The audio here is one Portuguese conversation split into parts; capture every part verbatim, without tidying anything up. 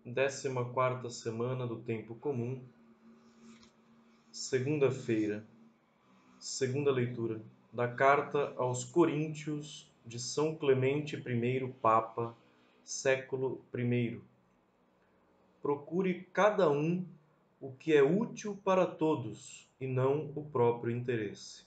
décima quarta semana do Tempo Comum, segunda-feira, segunda leitura da Carta aos Coríntios de São Clemente I, Papa, século primeiro. Procure cada um o que é útil para todos e não o próprio interesse.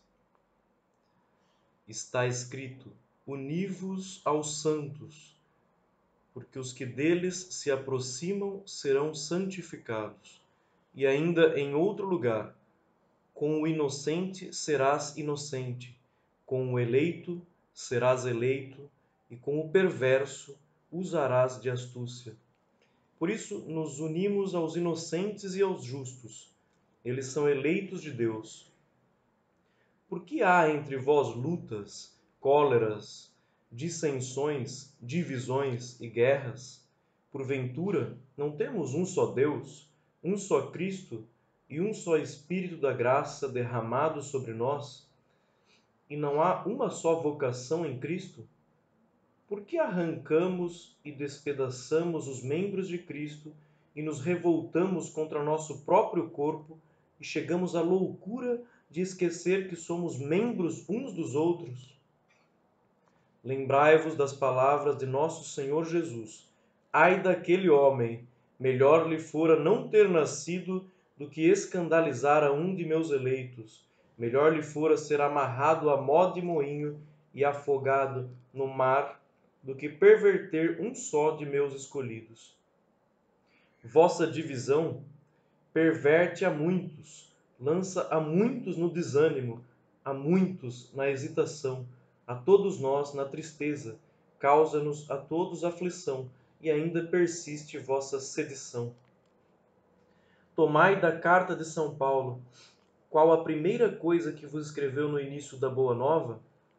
Está escrito: uni-vos aos santos, porque os que deles se aproximam serão santificados. E ainda em outro lugar: com o inocente serás inocente, com o eleito serás eleito, e com o perverso usarás de astúcia. Por isso nos unimos aos inocentes e aos justos. Eles são eleitos de Deus. Por que há entre vós lutas, cóleras, dissensões, divisões e guerras? Porventura, não temos um só Deus, um só Cristo e um só Espírito da graça derramado sobre nós? E não há uma só vocação em Cristo? Por que arrancamos e despedaçamos os membros de Cristo e nos revoltamos contra nosso próprio corpo e chegamos à loucura de esquecer que somos membros uns dos outros? Lembrai-vos das palavras de nosso Senhor Jesus: ai daquele homem, melhor lhe fora não ter nascido do que escandalizar a um de meus eleitos. Melhor lhe fora ser amarrado a mó de moinho e afogado no mar do que perverter um só de meus escolhidos. Vossa divisão perverte a muitos, lança a muitos no desânimo, a muitos na hesitação, a todos nós na tristeza, causa-nos a todos aflição, e ainda persiste vossa sedição. Tomai da carta de São Paulo, qual a primeira coisa que vos escreveu no início da Boa Nova?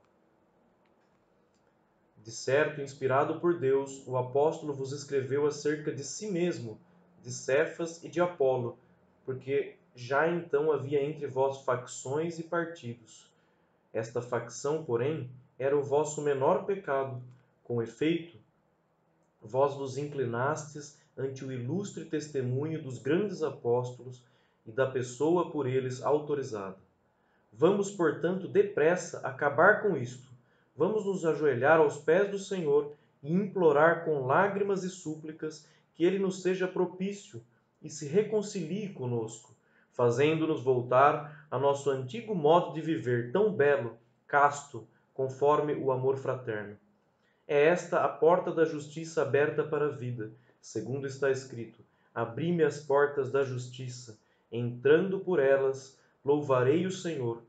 De certo, inspirado por Deus, o apóstolo vos escreveu acerca de si mesmo, de Cefas e de Apolo, porque já então havia entre vós facções e partidos. Esta facção, porém, era o vosso menor pecado. Com efeito, vós vos inclinastes ante o ilustre testemunho dos grandes apóstolos e da pessoa por eles autorizada. Vamos, portanto, depressa acabar com isto. Vamos nos ajoelhar aos pés do Senhor e implorar com lágrimas e súplicas que Ele nos seja propício e se reconcilie conosco, fazendo-nos voltar a nosso antigo modo de viver tão belo, casto, conforme o amor fraterno. É esta a porta da justiça aberta para a vida, segundo está escrito: abri-me as portas da justiça, entrando por elas, louvarei o Senhor.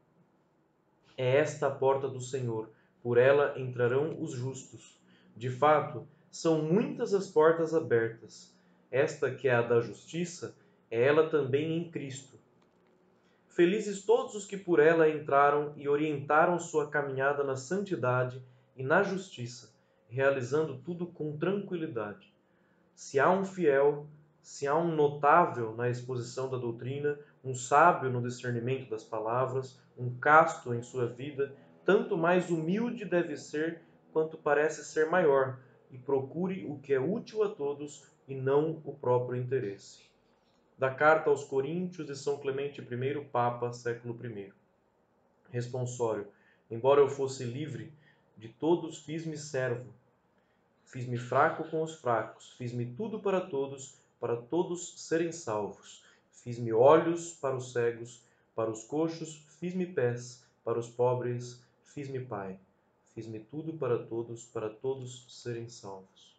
É esta a porta do Senhor, por ela entrarão os justos. De fato, são muitas as portas abertas. Esta que é a da justiça, é ela também em Cristo. Felizes todos os que por ela entraram e orientaram sua caminhada na santidade e na justiça, realizando tudo com tranquilidade. Se há um fiel, se há um notável na exposição da doutrina, um sábio no discernimento das palavras, um casto em sua vida, tanto mais humilde deve ser quanto parece ser maior, e procure o que é útil a todos e não o próprio interesse. Da Carta aos Coríntios de São Clemente I, Papa, século primeiro. Responsório: embora eu fosse livre, de todos fiz-me servo. Fiz-me fraco com os fracos, fiz-me tudo para todos, para todos serem salvos. Fiz-me olhos para os cegos, para os coxos, fiz-me pés, para os pobres, fiz-me pai. Fiz-me tudo para todos, para todos serem salvos.